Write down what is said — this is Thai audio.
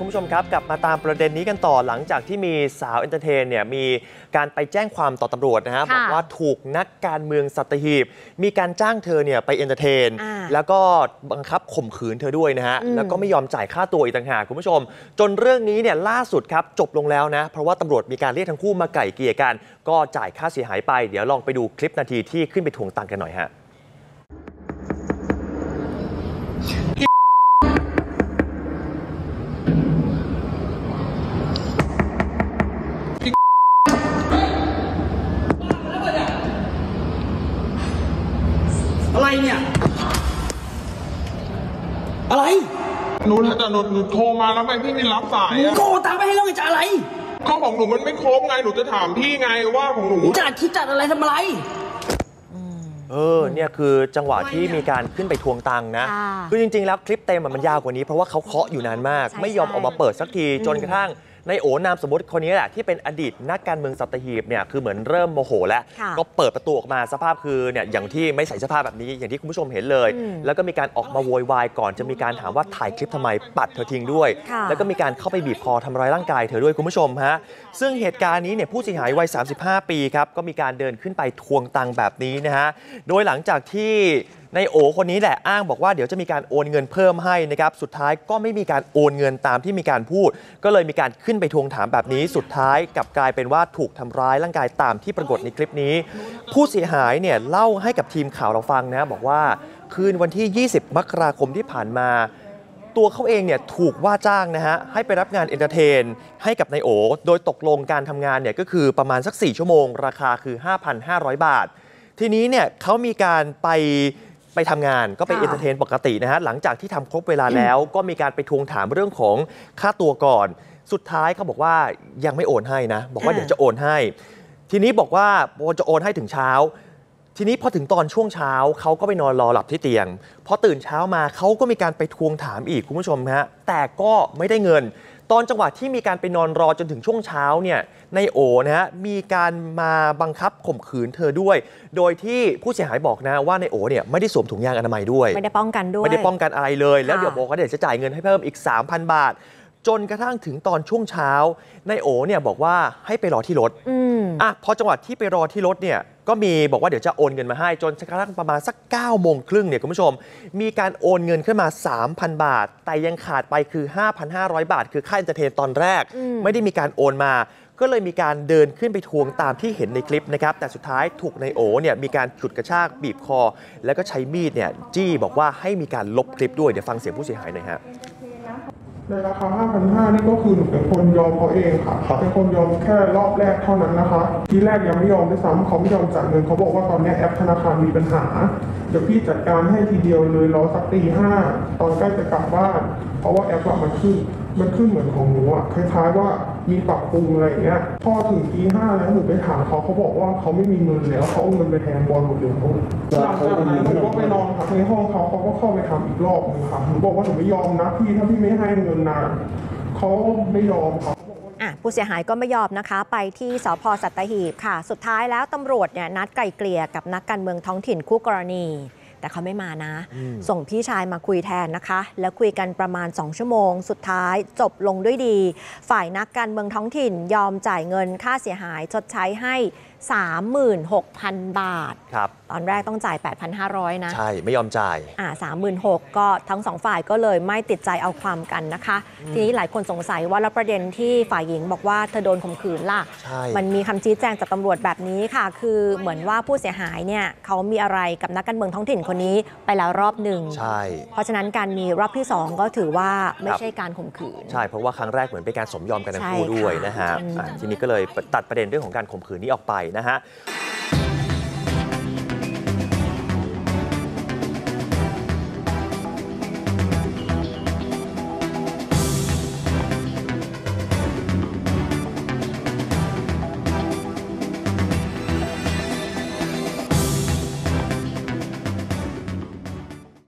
คุณผู้ชมครับกลับมาตามประเด็นนี้กันต่อหลังจากที่มีสาวเอนเตอร์เทนเนี่ยมีการไปแจ้งความต่อตำรวจนะฮะบอกว่าถูกนักการเมืองสัตหีบมีการจ้างเธอเนี่ยไปเอนเตอร์เทนแล้วก็บังคับข่มขืนเธอด้วยนะฮะแล้วก็ไม่ยอมจ่ายค่าตัวอีกต่างหากคุณผู้ชมจนเรื่องนี้เนี่ยล่าสุดครับจบลงแล้วนะเพราะว่าตำรวจมีการเรียกทั้งคู่มาไกล่เกลี่ยกันก็จ่ายค่าเสียหายไปเดี๋ยวลองไปดูคลิปนาทีที่ขึ้นไปทวงตังค์กันหน่อยฮะอะไรเนี่ยอะไรหนูโทรมาแล้วทำไมพี่ไม่รับสายอะโทรตามไปให้เราจะอะไรข้อของหนูมันไม่ครบไงหนูจะถามพี่ไงว่าของหนูจัดอะไรทำอะไรเนี่ยคือจังหวะที่มีการขึ้นไปทวงตังค์นะคือจริงๆแล้วคลิปเต็มมันยาวกว่านี้เพราะว่าเขาเคาะอยู่นานมากไม่ยอมออกมาเปิดสักทีจนกระทั่งในโอนามสมมติคนนี้แหละที่เป็นอดีตนักการเมืองสัตหีบเนี่ยคือเหมือนเริ่มโมโหแล้วก็เปิดประตูออกมาสภาพคือเนี่ยอย่างที่ไม่ใส่เสื้อผ้าแบบนี้อย่างที่คุณผู้ชมเห็นเลยแล้วก็มีการออกมาโวยวายก่อนจะมีการถามว่าถ่ายคลิปทำไมปัดเธอทิ้งด้วยแล้วก็มีการเข้าไปบีบคอทำร้ายร่างกายเธอด้วยคุณผู้ชมฮะซึ่งเหตุการณ์นี้เนี่ยผู้เสียหายวัย35 ปีครับก็มีการเดินขึ้นไปทวงตังค์แบบนี้นะฮะโดยหลังจากที่ในโอคนนี้แหละอ้างบอกว่าเดี๋ยวจะมีการโอนเงินเพิ่มให้นะครับสุดท้ายก็ไม่มีการโอนเงินตามที่มีการพูดก็เลยมีการขึ้นไปทวงถามแบบนี้สุดท้ายกลับกลายเป็นว่าถูกทำร้ายร่างกายตามที่ปรากฏในคลิปนี้ผู้เสียหายเนี่ยเล่าให้กับทีมข่าวเราฟังนะบอกว่าคืนวันที่20 มกราคมที่ผ่านมาตัวเขาเองเนี่ยถูกว่าจ้างนะฮะให้ไปรับงานเอนเตอร์เทนให้กับนายโอโดยตกลงการทำงานเนี่ยก็คือประมาณสัก4 ชั่วโมงราคาคือ 5,500 บาททีนี้เนี่ยเขามีการไปทำงานก็ไปเอนเตอร์เทนปกตินะฮะหลังจากที่ทำครบเวลาแล้วก็มีการไปทวงถามเรื่องของค่าตัวก่อนสุดท้ายเขาบอกว่ายังไม่โอนให้นะบอกว่าเดี๋ยวจะโอนให้ทีนี้บอกว่าจะโอนให้ถึงเช้าทีนี้พอถึงตอนช่วงเช้าเขาก็ไปนอนรอหลับที่เตียงพอตื่นเช้ามาเขาก็มีการไปทวงถามอีกคุณผู้ชมฮะแต่ก็ไม่ได้เงินตอนจังหวะที่มีการไปนอนรอจนถึงช่วงเช้าเนี่ยในโอนะฮะมีการมาบังคับข่มขืนเธอด้วยโดยที่ผู้เสียหายบอกนะว่าในโอเนี่ยไม่ได้สวมถุงยางอนามัยด้วยไม่ได้ป้องกันด้วยไม่ได้ป้องกันอะไรเลยแล้วเดี๋ยวบอกว่าเดี๋ยวจะจ่ายเงินให้เพิ่มอีก 3,000 บาทจนกระทั่งถึงตอนช่วงเช้านายโอเนี่ยบอกว่าให้ไปรอที่รถพอจังหวะที่ไปรอที่รถเนี่ยก็มีบอกว่าเดี๋ยวจะโอนเงินมาให้จนกระทั่งประมาณสัก9 โมงครึ่งเนี่ยคุณผู้ชมมีการโอนเงินขึ้นมา 3,000 บาทแต่ยังขาดไปคือ 5,500 บาทคือค่าเอนเตอร์เทนตอนแรกไม่ได้มีการโอนมาก็เลยมีการเดินขึ้นไปทวงตามที่เห็นในคลิปนะครับแต่สุดท้ายถูกนายโอเนี่ยมีการฉุดกระชากบีบคอแล้วก็ใช้มีดเนี่ยจี้บอกว่าให้มีการลบคลิปด้วยเดี๋ยวฟังเสียงผู้เสียหายหน่อยฮะในราคา 5,500 นี่ก็คือหนูเป็นคนยอมเขาเองค่ะเป็นคนยอมแค่รอบแรกเท่านั้นนะคะทีแรกยังไม่ยอมด้วยซ้ำเขาไม่ยอมจ่ายเงินเขาบอกว่าตอนนี้แอปธนาคารมีปัญหาเดี๋ยวพี่จัดการให้ทีเดียวเลยรอสักตี 5ตอนใกล้จะกลับบ้านเพราะว่าแอปมันขึ้นเหมือนของหนูคล้ายๆว่ามีปรับปรุงอะไรเงี้ยพอถึงตี 5แล้วหนูไปถามเขาบอกว่าเขาไม่มีเงินแล้วเขาเอาเงินไปแทนบอลหมดเลยหลังจากนั้นหนูก็ไปนอนพักในห้องเขาก็เข้าไปทำอีกรอบนึงค่ะหนูบอกว่าหนูไม่ยอมนะพี่ถ้าพี่ไม่ให้เงินนานเขาไม่ยอมค่ะผู้เสียหายก็ไม่ยอมนะคะไปที่สภ.สัตหีบค่ะสุดท้ายแล้วตำรวจเนี่ยนัดไกล่เกลี่ยกับนักการเมืองท้องถิ่นคู่กรณีแต่เขาไม่มานะส่งพี่ชายมาคุยแทนนะคะแล้วคุยกันประมาณ2 ชั่วโมงสุดท้ายจบลงด้วยดีฝ่ายนักการเมืองท้องถิ่นยอมจ่ายเงินค่าเสียหายชดใช้ให้ 36,000 บาทตอนแรกต้องจ่าย 8,500 นะใช่ไม่ยอมจ่าย 36,000ก็ทั้ง2 ฝ่ายก็เลยไม่ติดใจเอาความกันนะคะทีนี้หลายคนสงสัยว่าแล้วประเด็นที่ฝ่ายหญิงบอกว่าเธอโดนข่มขืนล่ะมันมีคำชี้แจงจากตำรวจแบบนี้ค่ะคือเหมือนว่าผู้เสียหายเนี่ยเขามีอะไรกับนักการเมืองท้องถิ่นคนนี้ไปแล้วรอบหนึ่งเพราะฉะนั้นการมีรอบที่2ก็ถือว่าไม่ใช่การข่มขืนใช่เพราะว่าครั้งแรกเหมือนเป็นการสมยอมกันทั้งคู่ด้วยนะฮะทีนี้ก็เลยตัดประเด็นเรื่องของการข่มขืนนี้ออกไปนะฮะ